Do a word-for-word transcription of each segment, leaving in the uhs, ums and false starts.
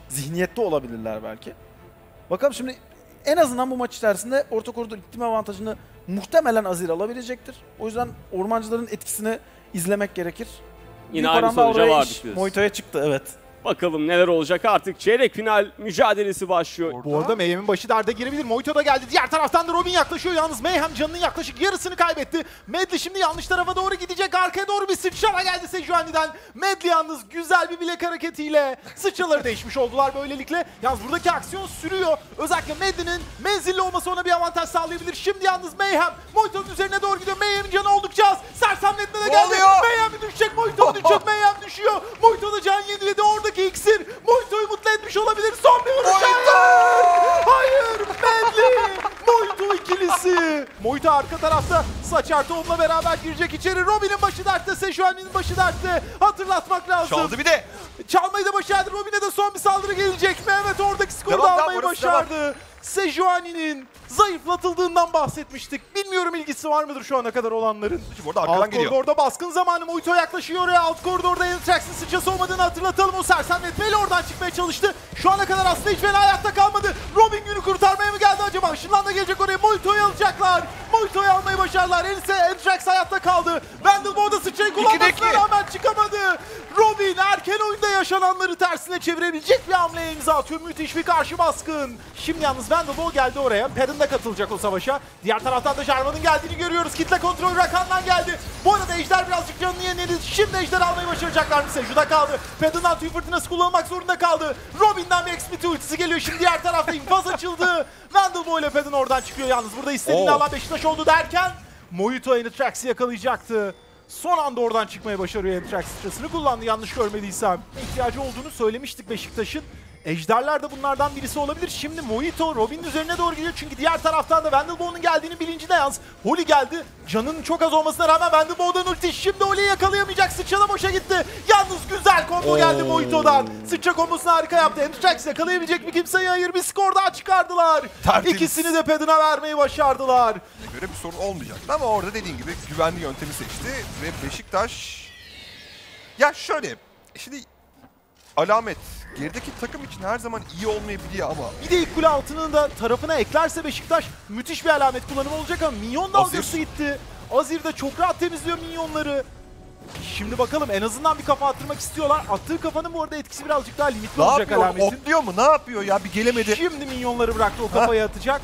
zihniyette olabilirler belki. Bakalım şimdi en azından bu maç içerisinde orta koridor ittirme avantajını muhtemelen Azir alabilecektir. O yüzden ormancıların etkisini izlemek gerekir. Yine aynı sonuca vardık biz. Moito'ya çıktı, evet. Bakalım neler olacak, artık çeyrek final mücadelesi başlıyor. Bu arada Mayhem'in başı derde girebilir. Moito da geldi. Diğer taraftan da Robin yaklaşıyor. Yalnız Mayhem canının yaklaşık yarısını kaybetti. Medli şimdi yanlış tarafa doğru gidecek. Arkaya doğru bir sıçrama geldi Sejuani'den. Medli yalnız güzel bir bilek hareketiyle sıçraları değişmiş oldular böylelikle. Yalnız buradaki aksiyon sürüyor. Özellikle Medli'nin menzilli olması ona bir avantaj sağlayabilir. Şimdi yalnız Mayhem Moito'nun üzerine doğru gidiyor. Mayhem'in canı oldukça az. Sersemletme de geldi. Mayhem düşecek. Moito düşecek. Mayhem düşüyor. Moito da can yeniledi. Oradaki iksir Moito'yu mutlu etmiş olabilir. Son bir vuruş. Hayır! Medli! Moito ikilisi. Moito arka tarafta Saçar tohumla beraber girecek içeri. Robin'in başı dertte. Sejuani'nin başı dertte. Hatırlatmak lazım. Çaldı bir de. Çalmayı da başardı. Robin'e de son bir saldırı gelecek mi? Evet, oradaki skoru Devam, da devam, almayı orası başardı. Sejuani'nin zayıflatıldığından bahsetmiştik. Bilmiyorum ilgisi var mıdır şu ana kadar olanların. Burada arkadan Alt geliyor. koridorda baskın zamanı. Moito yaklaşıyor oraya. Alt koridorda Enitrax'ın sıçrası olmadığını hatırlatalım. O sersemletmeyle oradan çıkmaya çalıştı. Şu ana kadar aslında hiç fena hayatta kalmadı. Robin günü kurtarmaya mı geldi acaba? Işınlan da gelecek oraya. Moito'yu alacaklar. Moito'yu almayı başardılar. Enitrax hayatta kaldı. Vandelbo'da sıçrayı kullanmasına rağmen çıkamadı. Robin erken oyunda yaşananları tersine çevirebilecek bir hamleye imza atıyor. Müthiş bir karşı baskın. Şimdi yalnız Vandelbo geldi oraya. Padden da katılacak o savaşa. Diğer taraftan da Jarvan'ın geldiğini görüyoruz. Kitle kontrol Rakan'dan geldi. Bu arada Ejder birazcık canını yeniledi. Şimdi Ejder almayı başaracaklar mı? Seju'da kaldı. Padden'dan tüy fırtınası kullanmak zorunda kaldı. Robin'den bir X-Smith ultisi geliyor. Şimdi diğer tarafta infaz açıldı. Vandelbo ile Padden oradan çıkıyor yalnız. Burada istediğini alan Beşiktaş oldu derken Moito Enitrax'ı yakalayacaktı. Son anda oradan çıkmaya başarıyor. Enitrax sıçrasını kullandı yanlış görmediysem. İhtiyacı olduğunu söylemiştik Beşiktaş'ın. Ejderler de bunlardan birisi olabilir. Şimdi Moito Robin'in üzerine doğru gidiyor çünkü diğer taraftan da Vandelbo'nun geldiğini bilincinde yalnız. Holy geldi. Canının çok az olmasına rağmen Vandelbo'dan ulti. Şimdi Holy'yi yakalayamayacak. Sıçrana boşa gitti. Yalnız güzel combo geldi Moito'dan. Sıçra kombosunu harika yaptı. Enitrax yakalayabilecek mi kimseyi? Hayır. Bir skor daha çıkardılar. Tertemiz. İkisini de Padden'a vermeyi başardılar. Göre bir sorun olmayacaktı ama orada dediğin gibi güvenli yöntemi seçti ve Beşiktaş... Ya şöyle, şimdi alamet gerideki takım için her zaman iyi olmayabiliyor ama... Bir de ilk kule altının da tarafına eklerse Beşiktaş müthiş bir alamet kullanımı olacak ama minyon dalgası gitti. Azir de çok rahat temizliyor minyonları. Şimdi bakalım, en azından bir kafa attırmak istiyorlar. Attığı kafanın bu arada etkisi birazcık daha limitli ne olacak yapıyor? alametin. Otluyor mu? Ne yapıyor ya? Bir gelemedi. Şimdi minyonları bıraktı, o kafayı atacak.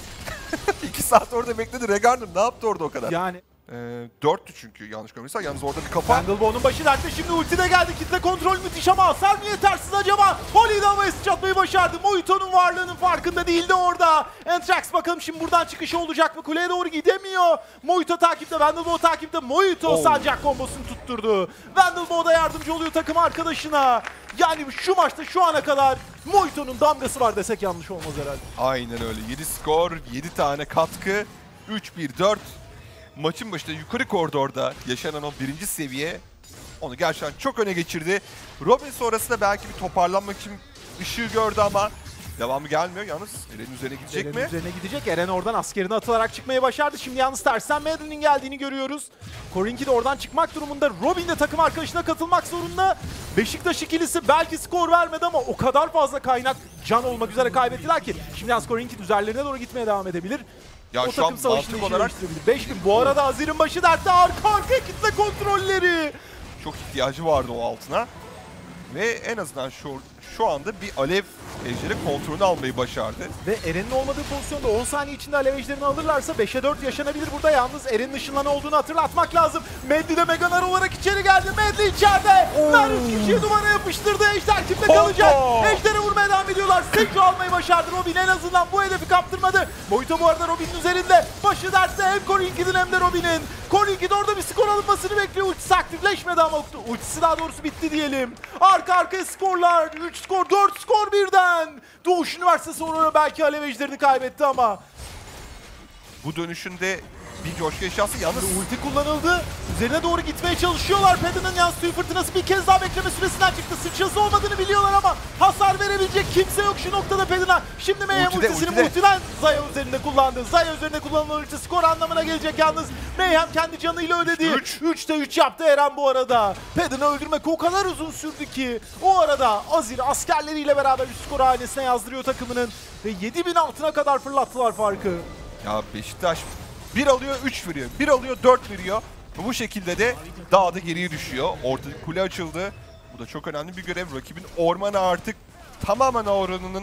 İki saat orada bekledi. Regarn'ın ne yaptı orada o kadar? Yani Ee, dörttü çünkü yanlış görmüyorsan. Yalnız orada bir kafa. Vandelbo'nun başı dertte, şimdi ulti de geldi. Kitle kontrol müthiş ama hasar mı yetersiz acaba? Holy'yi de havaya sıçratmayı başardı. Moito'nun varlığının farkında değildi orada. Enitrax bakalım şimdi buradan çıkışı olacak mı? Kuleye doğru gidemiyor. Moito takipte, Vandelbo takipte. Moito Oh. sancak kombosunu tutturdu. Vandelbo da yardımcı oluyor takım arkadaşına. Yani şu maçta şu ana kadar Moito'nun damgası var desek yanlış olmaz herhalde. Aynen öyle. yedi skor, yedi tane katkı. üç bir dört. Maçın başında yukarı koridorda yaşanan o birinci seviye onu gerçekten çok öne geçirdi. Robin sonrasında belki bir toparlanmak için ışığı gördü ama devamı gelmiyor. Yalnız Eren'in üzerine gidecek Eren'in mi? üzerine gidecek. Eren oradan askerini atılarak çıkmaya başardı. Şimdi yalnız tersten Madden'in geldiğini görüyoruz. Korinki de oradan çıkmak durumunda. Robin de takım arkadaşına katılmak zorunda. Beşiktaş ikilisi belki skor vermedi ama o kadar fazla kaynak can olmak üzere kaybettiler ki. Şimdi yalnız Korinki üzerlerine doğru gitmeye devam edebilir. Ya O şu an takım savaşını mantık olarak beş bin. Bu arada Azir'in başı dertte, arka arkaya kitle kontrolleri. çok ihtiyacı vardı o altına. Ve en azından şu şu anda bir alev ejderi kontrolünü almayı başardı. Ve Eren'in olmadığı pozisyonda on saniye içinde alev ejderini alırlarsa beşe dört yaşanabilir burada. Yalnız Eren'in ışınlanı olduğunu hatırlatmak lazım. Medli de Meganar olarak içeri geldi. Medli içeride. Nar üç kişiyi duvara yapıştırdı. Ejder kimde kalacak? Ejder'e vurmaya devam ediyorlar. Seju almayı başardı. Robin en azından bu hedefi kaptırmadı. Moito bu arada Robin'in üzerinde. Başı dertte hem Korinki'nin hem de Robin'in. Korinki de orada bir skor alınmasını bekliyor. Ultisi aktifleşmedi ama ultisi daha doğrusu bitti diyelim. Arka arkaya skorlar. üç skor, dört skor birden. Doğuş Üniversitesi sonra belki alev ejderini kaybetti ama. Bu dönüşünde bir coşku eşyası yalnız Ulti kullanıldı. Üzerine doğru gitmeye çalışıyorlar. Padden'ın yalnız tüy fırtınası bir kez daha bekleme süresinden çıktı. Sıçrası olmadığını biliyorlar ama hasar verebilecek Kimse yok şu noktada Pedina. Şimdi Mayhem Ultide, ultisini ultide. muhtemelen Zaya üzerinde kullandı. Zaya üzerinde kullanılan ulti skor anlamına gelecek yalnız. Mayhem kendi canıyla ödedi. üç. üçte üç yaptı Eren bu arada. Pedina öldürmek o kadar uzun sürdü ki. O arada Azir askerleriyle beraber üst skor hanesine yazdırıyor takımının. Ve yedi bin altına kadar fırlattılar farkı. Ya Beşiktaş bir alıyor üç veriyor. bir alıyor dört veriyor. Bu şekilde de daha da geriye düşüyor. Ortadaki kule açıldı. Bu da çok önemli bir görev. Rakibin ormanı artık tamamen oranının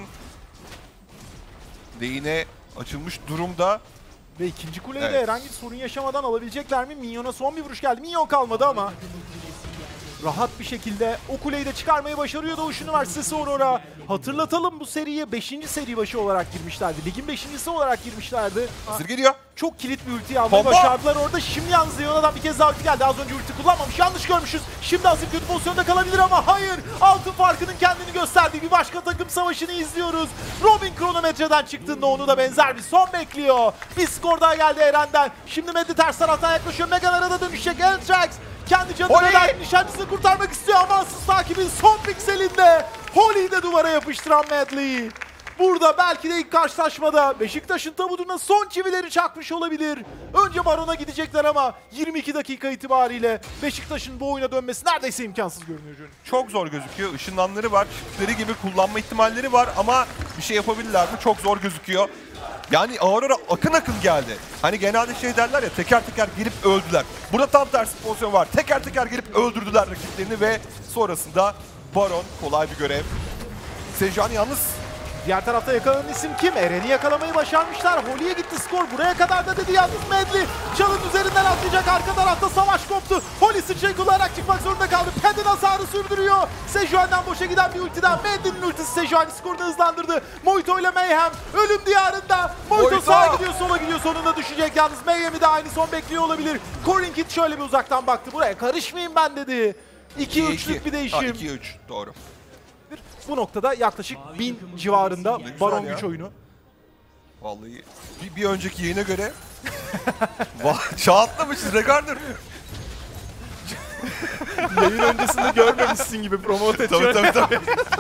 lehine açılmış durumda. Ve ikinci kuleyi de Evet. herhangi bir sorun yaşamadan alabilecekler mi? Minyon'a son bir vuruş geldi. Minyon kalmadı ama rahat bir şekilde o kuleyi de çıkarmayı başarıyor Doğuş Üniversitesi Aurora. Hatırlatalım, bu seriye beşinci seri başı olarak girmişlerdi. Ligin beşincisi olarak girmişlerdi. Hazır geliyor. Çok kilit bir ulti almayı Bomba! başardılar orada. Şimdi yalnız Leona'dan bir kez daha ulti geldi. Az önce ulti kullanmamış. Yanlış görmüşüz. Şimdi Azir kötü pozisyonda kalabilir ama hayır. Altın farkının kendini gösterdiği bir başka takım savaşını izliyoruz. Robin kronometreden çıktığında onu da benzer bir son bekliyor. Bir skor daha geldi Eren'den. Şimdi Medli ters taraftan yaklaşıyor. Megan arada dönüşecek. Eltrax kendi canını Holy! veren nişancısını kurtarmak istiyor ama asıl takibin son pikselinde Holy'yi de duvara yapıştıran Medli. Burada belki de ilk karşılaşmada Beşiktaş'ın tabutuna son çivileri çakmış olabilir. Önce Baron'a gidecekler ama yirmi iki dakika itibariyle Beşiktaş'ın bu oyuna dönmesi neredeyse imkansız görünüyor. Johnny. Çok zor gözüküyor. Işınlanları var. Çiftleri gibi kullanma ihtimalleri var ama bir şey yapabilirler mi? Çok zor gözüküyor. Yani Aurora akın akın geldi. Hani genelde şey derler ya, teker teker gelip öldüler. Burada tam tersi pozisyon var. Teker teker gelip öldürdüler rakiplerini ve sonrasında Baron kolay bir görev. Sejuani yalnız Diğer tarafta yakalanan isim kim? Eren'i yakalamayı başarmışlar. Holy'ye gitti skor. Buraya kadar da dedi yalnız Medli. Çalın üzerinden atlayacak. Arka tarafta savaş koptu. Holy sıçrayı kullanarak çıkmak zorunda kaldı. Pedin hasarı sürdürüyor. Sejuani'den boşa giden bir ultiden Medli'nin ultisi Sejuani skorunu hızlandırdı. Moito ile Mayhem ölüm diyarında. Moito, Moito! sağa gidiyor, sola gidiyor. Sonunda düşecek yalnız. Mayhem'i de aynı son bekliyor olabilir. Corin Kid şöyle bir uzaktan baktı. Buraya karışmayayım ben dedi. iki üçlük bir değişim. iki üç doğru. Bu noktada yaklaşık bin civarında güzel Baron ya. güç oyunu. Vallahi bir, bir önceki yayına göre Vah, çağ atlamışız Regarder. Yayın öncesinde görmemişsin gibi promote Tabii ediyor. tabii tabii.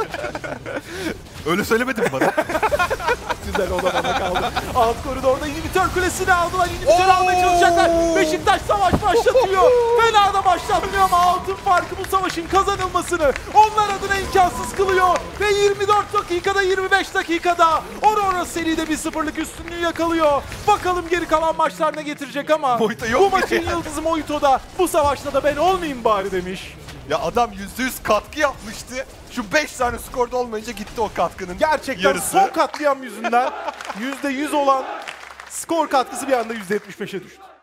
Öyle söylemedin mi bana? Güzel, o da bana kaldı. Alt koridorda inhibitör kulesini aldılar. İnhibitör almaya çalışacaklar. Beşiktaş savaş başlatıyor. Fena da başlatmıyor ama altın farkı bu savaşın kazanılmasını onlar adına imkansız kılıyor. Ve yirmi dört dakikada yirmi beş dakikada Aurora seride bir sıfırlık üstünlüğü yakalıyor. Bakalım geri kalan maçlar ne getirecek ama Moito yok bu mu maçın ya? yıldızı Moito'da. Bu savaşta da ben olmayayım bari demiş. Ya adam yüzde yüz katkı yapmıştı. Şu beş tane skorda olmayınca gitti o katkının Gerçekten yarısı. son katliam yüzünden yüzde yüz olan skor katkısı bir anda yüzde yetmiş beşe düştü.